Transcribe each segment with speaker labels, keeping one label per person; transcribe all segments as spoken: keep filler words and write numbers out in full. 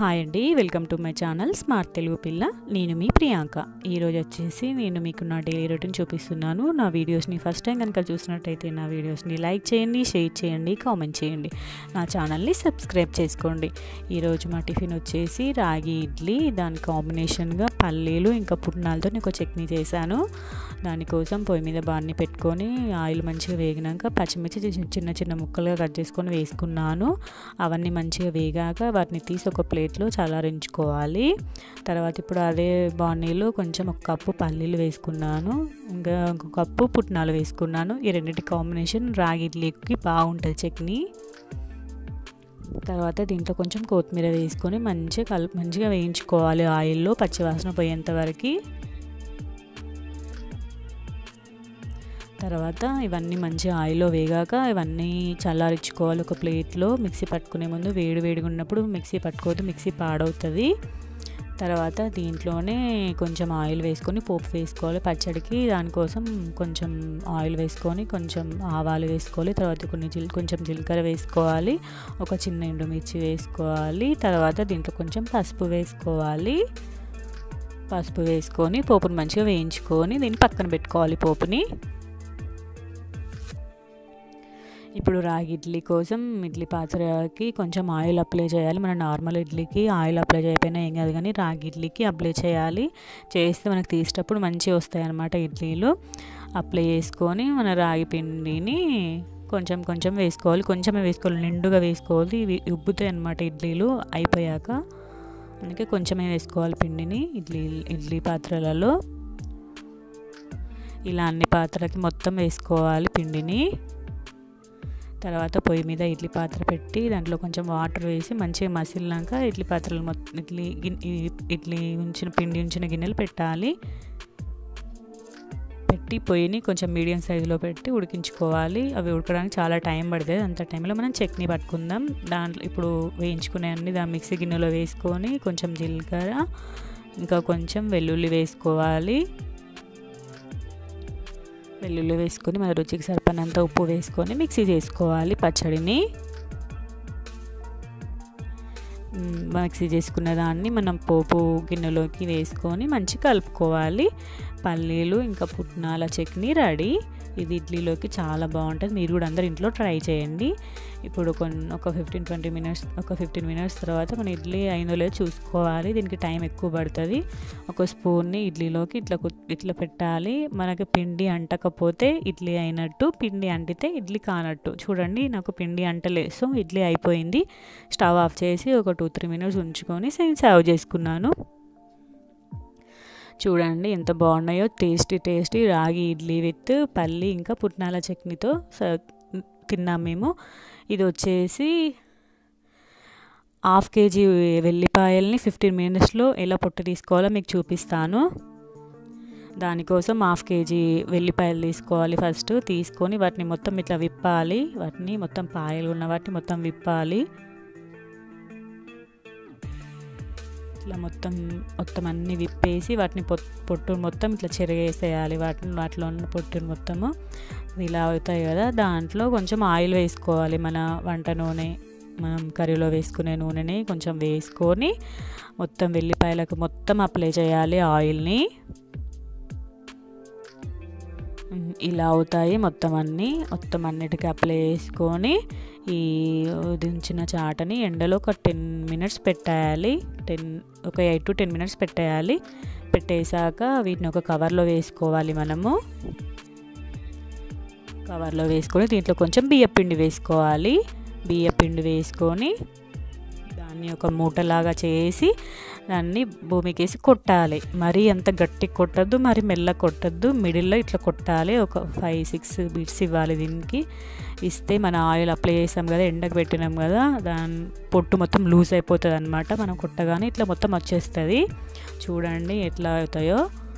Speaker 1: Hi అండి, welcome to my channel smart Telugu పిల్ల. నేను మీ ప్రియాంక. ఈరోజు వచ్చేసి నేను మీకు నా డైలీ రొటీన్ చూపిస్తున్నాను. నా వీడియోస్ని ఫస్ట్ టైం కనుక చూసినట్టయితే నా వీడియోస్ని లైక్ చేయండి, షేర్ చేయండి, కామెంట్ చేయండి. నా ఛానల్ని సబ్స్క్రైబ్ చేసుకోండి. ఈరోజు మా టిఫిన్ వచ్చేసి రాగి ఇడ్లీ, దాని కాంబినేషన్గా పల్లీలు ఇంకా పుట్నాలతో నేను ఒక చట్నీ చేశాను. దానికోసం పొయ్యి మీద బాన్ని పెట్టుకొని ఆయిల్ మంచిగా వేగినాక పచ్చిమిర్చి చిన్న చిన్న ముక్కలుగా కట్ చేసుకొని వేసుకున్నాను. అవన్నీ మంచిగా వేగాక వాటిని తీసి ఒక ప్లేట్లో చల్లారించుకోవాలి. తర్వాత ఇప్పుడు అదే బాణీలో కొంచెం ఒక కప్పు పల్లీలు వేసుకున్నాను, ఇంకా ఒక కప్పు పుట్నాలు వేసుకున్నాను. ఈ రెండింటి కాంబినేషన్ రాగి ఇడ్లీకి బాగుంటుంది చట్నీ. తర్వాత దీంట్లో కొంచెం కొత్తిమీర వేసుకొని మంచిగా కలుపు మంచిగా వేయించుకోవాలి ఆయిల్లో పచ్చివాసన పోయేంత వరకు. తర్వాత ఇవన్నీ మంచిగా ఆయిల్లో వేగాక ఇవన్నీ చల్లారించుకోవాలి ఒక ప్లేట్లో. మిక్సీ పట్టుకునే ముందు వేడి వేడిగా ఉన్నప్పుడు మిక్సీ పట్టుకోవద్దు, మిక్సీ పాడవుతుంది. తర్వాత దీంట్లోనే కొంచెం ఆయిల్ వేసుకొని పోపు వేసుకోవాలి పచ్చడికి. దానికోసం కొంచెం ఆయిల్ వేసుకొని కొంచెం ఆవాలు వేసుకోవాలి. తర్వాత కొన్ని జీల కొంచెం జీలకర్ర వేసుకోవాలి, ఒక చిన్న ఎండుమిర్చి వేసుకోవాలి. తర్వాత దీంట్లో కొంచెం పసుపు వేసుకోవాలి. పసుపు వేసుకొని పోపుని మంచిగా వేయించుకొని దీన్ని పక్కన పెట్టుకోవాలి పోపుని. ఇప్పుడు రాగి ఇడ్లీ కోసం ఇడ్లీ పాత్రకి కొంచెం ఆయిల్ అప్లై చేయాలి. మన నార్మల్ ఇడ్లీకి ఆయిల్ అప్లై చేయకపోయినా ఏం కాదు, కానీ రాగి ఇడ్లీకి అప్లై చేయాలి. చేస్తే మనకు తీసేటప్పుడు మంచిగా వస్తాయి అన్నమాట ఇడ్లీలు. అప్లై చేసుకొని మన రాగి పిండిని కొంచెం కొంచెం వేసుకోవాలి, కొంచెమే వేసుకోవాలి, నిండుగా వేసుకోవాలి. ఇవి ఉబ్బుతాయి అన్నమాట ఇడ్లీలు అయిపోయాక, అందుకే కొంచెమే వేసుకోవాలి పిండిని ఇడ్లీ ఇడ్లీ పాత్రలలో. ఇలా అన్ని పాత్రలకి మొత్తం వేసుకోవాలి పిండిని. తర్వాత పొయ్యి మీద ఇడ్లీ పాత్ర పెట్టి దాంట్లో కొంచెం వాటర్ వేసి మంచిగా మసిలినాక ఇడ్లీ పాత్రలు మొత్తం ఇడ్లీ ఇడ్లీ ఉంచిన పిండి ఉంచిన గిన్నెలు పెట్టాలి. పెట్టి పొయ్యిని కొంచెం మీడియం సైజులో పెట్టి ఉడికించుకోవాలి. అవి ఉడకడానికి చాలా టైం పడుతుంది. అంత టైంలో మనం చట్నీ పట్టుకుందాం. దాంట్లో ఇప్పుడు వేయించుకునే అన్ని దాని మిక్సీ గిన్నెలో వేసుకొని కొంచెం జీలకర్ర ఇంకా కొంచెం వెల్లుల్లి వేసుకోవాలి. వెల్లుల్లి వేసుకొని మన రుచికి సరిపడినంత ఉప్పు వేసుకొని మిక్సీ చేసుకోవాలి పచ్చడిని. మిక్సీ చేసుకున్న దాన్ని మనం పోపు గిన్నెలోకి వేసుకొని మంచిగా కలుపుకోవాలి. పల్లీలు ఇంకా పుట్నాల చట్నీ రెడీ. ఇది ఇడ్లీలోకి చాలా బాగుంటుంది. మీరు కూడా అందరు ఇంట్లో ట్రై చేయండి. ఇప్పుడు కొన్ని ఒక ఫిఫ్టీన్ ట్వంటీ మినిట్స్ ఒక ఫిఫ్టీన్ మినిట్స్ తర్వాత మన ఇడ్లీ అయినో లేదో చూసుకోవాలి. దీనికి టైం ఎక్కువ పడుతుంది. ఒక స్పూన్ని ఇడ్లీలోకి ఇట్లా ఇట్లా పెట్టాలి. మనకి పిండి అంటకపోతే ఇడ్లీ అయినట్టు, పిండి అంటితే ఇడ్లీ కానట్టు. చూడండి, నాకు పిండి అంటలే, సో ఇడ్లీ అయిపోయింది. స్టవ్ ఆఫ్ చేసి ఒక టూ త్రీ మినిట్స్ ఉంచుకొని సర్వ్ చేసుకున్నాను. చూడండి ఎంత బాగున్నాయో, టేస్టీ టేస్టీ రాగి ఇడ్లీ విత్ పల్లి ఇంకా పుట్నాల చట్నీతో తిన్నాం మేము. ఇది వచ్చేసి హాఫ్ కేజీ వెల్లిపాయల్ని ఫిఫ్టీన్ మినిట్స్లో ఎలా పొట్టు తీసుకోవాలో మీకు చూపిస్తాను. దానికోసం హాఫ్ కేజీ వెల్లిపాయలు తీసుకోవాలి. ఫస్ట్ తీసుకొని వాటిని మొత్తం ఇట్లా విప్పాలి. వాటిని మొత్తం పాయలు ఉన్న వాటిని మొత్తం విప్పాలి. ఇట్లా మొత్తం మొత్తం అన్నీ విప్పేసి వాటిని పొట్టు మొత్తం ఇట్లా చెరిగేసేయాలి. వాటిని వాటిలో ఉన్న పొట్టును మొత్తము ఇలా అవుతాయి కదా, దాంట్లో కొంచెం ఆయిల్ వేసుకోవాలి. మన వంట నూనె, మనం కర్రీలో వేసుకునే నూనెని కొంచెం వేసుకొని మొత్తం వెల్లిపాయలకు మొత్తం అప్లై చేయాలి ఆయిల్ని. ఇలా అవుతాయి మొత్తం అన్నీ మొత్తం అన్నిటికీ అప్లై చేసుకొని ఈ దించిన చాటని ఎండలో ఒక టెన్ మినిట్స్ పెట్టేయాలి. టెన్ ఒక ఎయిట్ టు టెన్ మినిట్స్ పెట్టేయాలి. పెట్టేశాక వీటిని ఒక కవర్లో వేసుకోవాలి. మనము కవర్లో వేసుకొని దీంట్లో కొంచెం బియ్యపిండి వేసుకోవాలి. బియ్యపిండి వేసుకొని దాన్ని ఒక మూటలాగా చేసి దాన్ని భూమికేసి కొట్టాలి. మరీ అంత గట్టి కొట్టద్దు, మరి మెల్ల కొట్టద్దు, మిడిల్లో ఇట్లా కొట్టాలి. ఒక ఫైవ్ సిక్స్ బీట్స్ ఇవ్వాలి దీనికి. ఇస్తే మన ఆయిల్ అప్లై చేసాం కదా, ఎండకు పెట్టినాం కదా, దాని పొట్టు మొత్తం లూజ్ అయిపోతుంది అనమాట. మనం కొట్టగానే ఇట్లా మొత్తం వచ్చేస్తుంది. చూడండి ఎట్లా అవుతాయో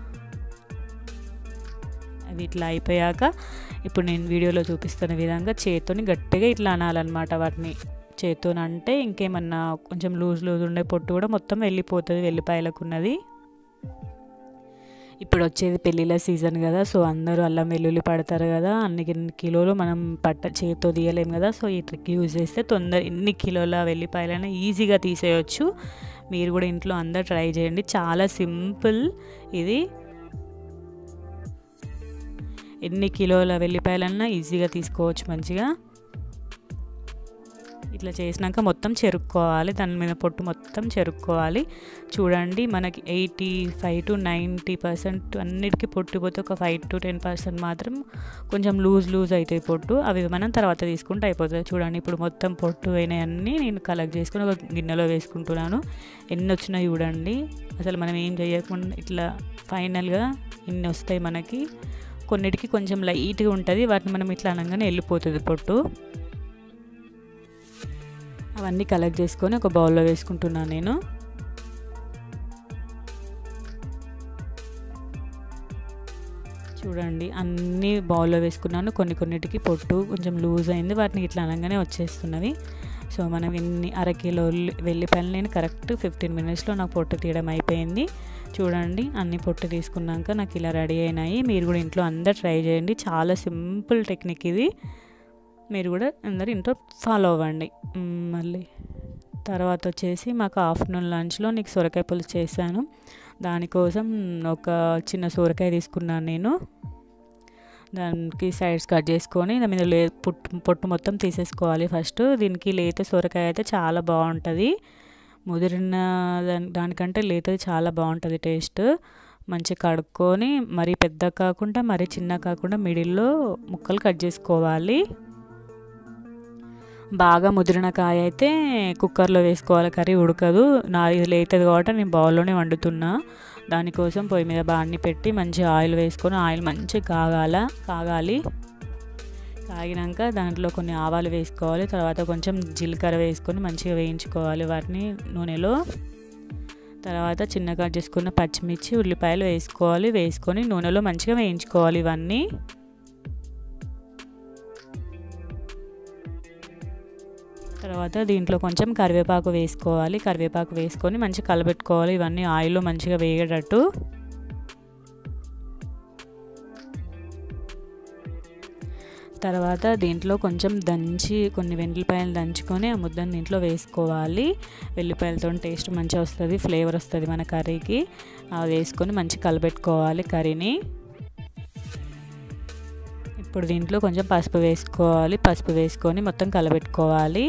Speaker 1: అవి. ఇట్లా అయిపోయాక ఇప్పుడు నేను వీడియోలో చూపిస్తున్న విధంగా చేత్తోని గట్టిగా ఇట్లా అనాలన్నమాట. వాటిని చేత్తోని అంటే ఇంకేమన్నా కొంచెం లూజ్ లూజ్ ఉండే పొట్టు కూడా మొత్తం వెళ్ళిపోతుంది వెల్లిపాయలకు ఉన్నది. ఇప్పుడు వచ్చేది పెళ్ళిళ్ళ సీజన్ కదా, సో అందరూ అల్లం వెల్లుల్లి పడతారు కదా, అన్ని కిలోలు మనం పట్ట చేతితో తీయలేం కదా, సో ఈ ట్రిక్ యూజ్ చేస్తే తొందర ఎన్ని కిలోల వెల్లిపాయలైనా ఈజీగా తీసేయచ్చు. మీరు కూడా ఇంట్లో అందరు ట్రై చేయండి, చాలా సింపుల్ ఇది. ఎన్ని కిలోల వెల్లిపాయలన్నా ఈజీగా తీసుకోవచ్చు మంచిగా. ఇట్లా చేసినాక మొత్తం చెరుక్కోవాలి, దాని మీద పొట్టు మొత్తం చెరుక్కోవాలి. చూడండి మనకి eighty five to ninety percent అన్నిటికీ పొట్టు పోతే ఒక ఫైవ్ టు టెన్ పర్సెంట్ మాత్రం కొంచెం లూజ్ లూజ్ అవుతాయి పొట్టు, అవి మనం తర్వాత తీసుకుంటే అయిపోతుంది. చూడండి ఇప్పుడు మొత్తం పొట్టు అయినాయన్నీ నేను కలెక్ట్ చేసుకుని ఒక గిన్నెలో వేసుకుంటున్నాను. ఎన్ని వచ్చినాయి చూడండి, అసలు మనం ఏం చేయకుండా ఇట్లా ఫైనల్గా ఇన్ని వస్తాయి మనకి. కొన్నిటికి కొంచెం లైట్గా ఉంటుంది, వాటిని మనం ఇట్లా అనగానే వెళ్ళిపోతుంది పొట్టు. అవన్నీ కలెక్ట్ చేసుకొని ఒక బౌల్లో వేసుకుంటున్నాను నేను. చూడండి అన్నీ బౌల్లో వేసుకున్నాను. కొన్ని కొన్నిటికి పొట్టు కొంచెం లూజ్ అయింది, వాటిని ఇట్లా అనగానే వచ్చేస్తున్నవి. సో మనం ఎన్ని అరకిలో వెల్లిపాయలు నేను కరెక్ట్ ఫిఫ్టీన్ మినిట్స్లో నాకు పొట్టు తీయడం అయిపోయింది. చూడండి అన్ని పొట్టు తీసుకున్నాక నాకు ఇలా రెడీ అయినాయి. మీరు కూడా ఇంట్లో అందరు ట్రై చేయండి, చాలా సింపుల్ టెక్నిక్ ఇది. మీరు కూడా అందరు ఇంట్లో ఫాలో అవ్వండి. మళ్ళీ తర్వాత వచ్చేసి మాకు ఆఫ్టర్నూన్ లంచ్లో నీకు సొరకాయ పులుసు చేశాను. దానికోసం ఒక చిన్న సొరకాయ తీసుకున్నాను నేను. దానికి సైడ్స్ కట్ చేసుకొని దాని మీద లే పొట్టు పొట్టు మొత్తం తీసేసుకోవాలి ఫస్ట్. దీనికి లేత సొరకాయ అయితే చాలా బాగుంటుంది, ముదిరిన దాని దానికంటే లేతది చాలా బాగుంటుంది టేస్ట్. మంచిగా కడుక్కొని మరీ పెద్ద కాకుండా మరీ చిన్న కాకుండా మిడిల్లో ముక్కలు కట్ చేసుకోవాలి. బాగా ముదిరిన కాయ అయితే కుక్కర్లో వేసుకోవాలి, కర్రీ ఉడకదు. నా ఇది లేతది కాబట్టి నేను బౌల్లోనే వండుతున్నా. దానికోసం పొయ్యి మీద బాణీ పెట్టి మంచిగా ఆయిల్ వేసుకొని ఆయిల్ మంచిగా కాగాల కాగాలి కాగినాక దాంట్లో కొన్ని ఆవాలు వేసుకోవాలి. తర్వాత కొంచెం జీలకర్ర వేసుకొని మంచిగా వేయించుకోవాలి వాటిని నూనెలో. తర్వాత చిన్నగా కట్ చేసుకున్న పచ్చిమిర్చి ఉల్లిపాయలు వేసుకోవాలి, వేసుకొని నూనెలో మంచిగా వేయించుకోవాలి ఇవన్నీ. తర్వాత దీంట్లో కొంచెం కరివేపాకు వేసుకోవాలి, కరివేపాకు వేసుకొని మంచిగా కలబెట్టుకోవాలి ఇవన్నీ ఆయిల్లో మంచిగా వేగేటట్టు. తర్వాత దీంట్లో కొంచెం దంచి కొన్ని వెల్లిపాయలు దంచుకొని ఆ ముద్దను దీంట్లో వేసుకోవాలి. వెల్లిపాయలతో టేస్ట్ మంచిగా వస్తుంది, ఫ్లేవర్ వస్తుంది మన కర్రీకి. అవి వేసుకొని మంచిగా కలబెట్టుకోవాలి కర్రీని. ఇప్పుడు దీంట్లో కొంచెం పసుపు వేసుకోవాలి, పసుపు వేసుకొని మొత్తం కలబెట్టుకోవాలి.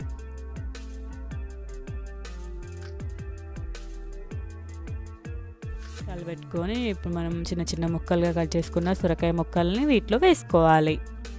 Speaker 1: కలబెట్టుకొని ఇప్పుడు మనం చిన్న చిన్న ముక్కలుగా కట్ చేసుకున్న సొరకాయ ముక్కల్ని వీటిలో వేసుకోవాలి.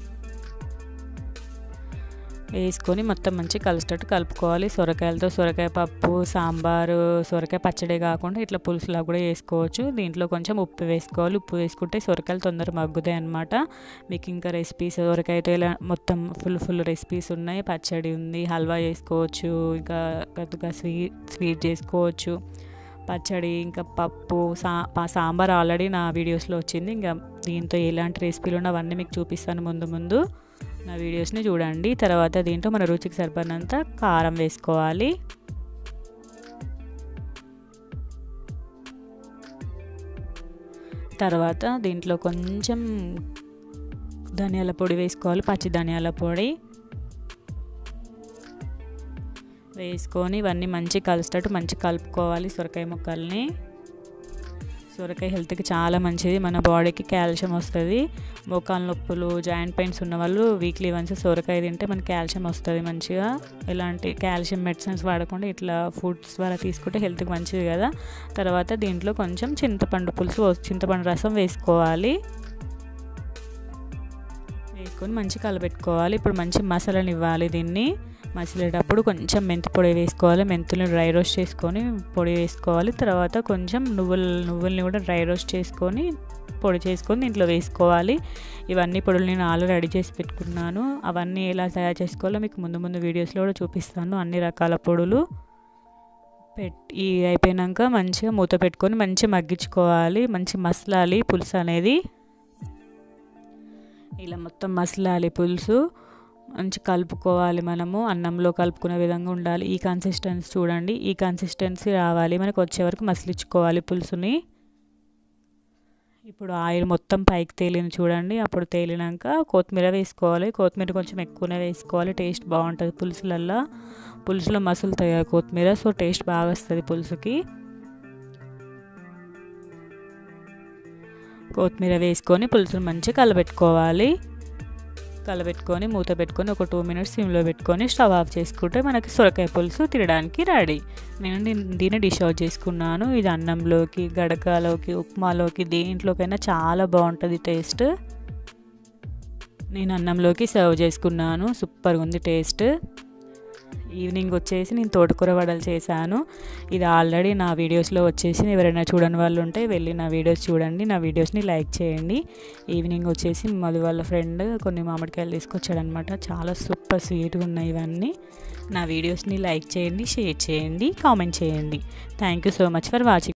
Speaker 1: వేసుకొని మొత్తం మంచిగా కలిసేటట్టు కలుపుకోవాలి. సొరకాయలతో సొరకాయ పప్పు, సాంబారు, సొరకాయ పచ్చడి కాకుండా ఇట్లా పులుసులా కూడా వేసుకోవచ్చు. దీంట్లో కొంచెం ఉప్పు వేసుకోవాలి, ఉప్పు వేసుకుంటే సొరకాయలు తొందరగా మగ్గుతాయి అన్నమాట. మీకు ఇంకా రెసిపీస్ సొరకాయతో ఇలా మొత్తం ఫుల్ ఫుల్ రెసిపీస్ ఉన్నాయి. పచ్చడి ఉంది, హల్వా చేసుకోవచ్చు, ఇంకా కొద్దిగా స్వీట్ స్వీట్ చేసుకోవచ్చు, పచ్చడి ఇంకా పప్పు, సా సాంబార్ ఆల్రెడీ నా వీడియోస్లో వచ్చింది. ఇంకా దీంతో ఎలాంటి రెసిపీలు ఉన్నా అవన్నీ మీకు చూపిస్తాను ముందు ముందు నా వీడియోస్ని చూడండి. తర్వాత దీంట్లో మన రుచికి సరిపడినంత కారం వేసుకోవాలి. తర్వాత దీంట్లో కొంచెం ధనియాల పొడి వేసుకోవాలి, పచ్చి ధనియాల పొడి వేసుకొని ఇవన్నీ మంచిగా కలిసేటట్టు మంచిగా కలుపుకోవాలి సొరకాయ ముక్కల్ని. సొరకాయ హెల్త్కి చాలా మంచిది, మన బాడీకి కాల్షియం వస్తుంది. మోకాలు నొప్పులు, జాయింట్ పెయిన్స్ ఉన్న వాళ్ళు వీక్లీ వన్స్ సొరకాయ తింటే మనకి కాల్షియం వస్తుంది మంచిగా. ఎలాంటి కాల్షియం మెడిసిన్స్ వాడకుండా ఇట్లా ఫుడ్స్ ద్వారా తీసుకుంటే హెల్త్కి మంచిది కదా. తర్వాత దీంట్లో కొంచెం చింతపండు పులుసు, చింతపండు రసం వేసుకోవాలి. వేసుకొని మంచిగా కలబెట్టుకోవాలి. ఇప్పుడు మంచి మసాలాని ఇవ్వాలి దీన్ని. మసిలేటప్పుడు కొంచెం మెంతి పొడి వేసుకోవాలి, మెంతులను డ్రై రోస్ట్ చేసుకొని పొడి వేసుకోవాలి. తర్వాత కొంచెం నువ్వులు నువ్వుల్ని కూడా డ్రై రోస్ట్ చేసుకొని పొడి చేసుకొని దీంట్లో వేసుకోవాలి. ఇవన్నీ పొడులు నేను ఆల్రెడీ రెడీ చేసి పెట్టుకున్నాను. అవన్నీ ఎలా తయారు చేసుకోవాలో మీకు ముందు ముందు వీడియోస్లో కూడా చూపిస్తాను. అన్ని రకాల పొడులు పెట్టి అయిపోయాక మంచిగా మూత పెట్టుకొని మంచిగా మగ్గించుకోవాలి. మంచి మసలాలి పులుసు అనేది. ఇలా మొత్తం మసలాలి పులుసు, మంచి కలుపుకోవాలి. మనము అన్నంలో కలుపుకునే విధంగా ఉండాలి. ఈ కన్సిస్టెన్సీ చూడండి, ఈ కన్సిస్టెన్సీ రావాలి మనకు. వచ్చే వరకు మసలించుకోవాలి పులుసుని. ఇప్పుడు ఆయిల్ మొత్తం పైకి తేలింది చూడండి. అప్పుడు తేలినాక కొత్తిమీర వేసుకోవాలి. కొత్తిమీర కొంచెం ఎక్కువనే వేసుకోవాలి, టేస్ట్ బాగుంటుంది పులుసులల్లో. పులుసులో మసులుతాయి కదా కొత్తిమీర, సో టేస్ట్ బాగా వస్తుంది పులుసుకి. కొత్తిమీర వేసుకొని పులుసును మంచిగా కలబెట్టుకోవాలి. కలబెట్టుకొని మూత పెట్టుకొని ఒక టూ మినిట్స్ సిమ్లో పెట్టుకొని స్టవ్ ఆఫ్ చేసుకుంటే మనకి సొరకాయ పులుసు తినడానికి రెడీ. నేను దీన్ని డిష్ అవుట్ చేసుకున్నాను. ఇది అన్నంలోకి, గడకలోకి, ఉప్మాలోకి, దేంట్లోకైనా చాలా బాగుంటుంది టేస్ట్. నేను అన్నంలోకి సర్వ్ చేసుకున్నాను. సూపర్గా ఉంది టేస్ట్. ఈవినింగ్ వచ్చేసి నేను తోటకూర వడలు చేశాను. ఇది ఆల్రెడీ నా వీడియోస్లో వచ్చేసి ఎవరైనా చూడని వాళ్ళు ఉంటే వెళ్ళి నా వీడియోస్ చూడండి, నా వీడియోస్ని లైక్ చేయండి. ఈవినింగ్ వచ్చేసి మధు వాళ్ళ ఫ్రెండ్ కొన్ని మామిడికాయలు తీసుకొచ్చాడనమాట. చాలా సూపర్ స్వీట్గా ఉన్నాయి ఇవన్నీ. నా వీడియోస్ని లైక్ చేయండి, షేర్ చేయండి, కామెంట్ చేయండి. Thank you so much for watching.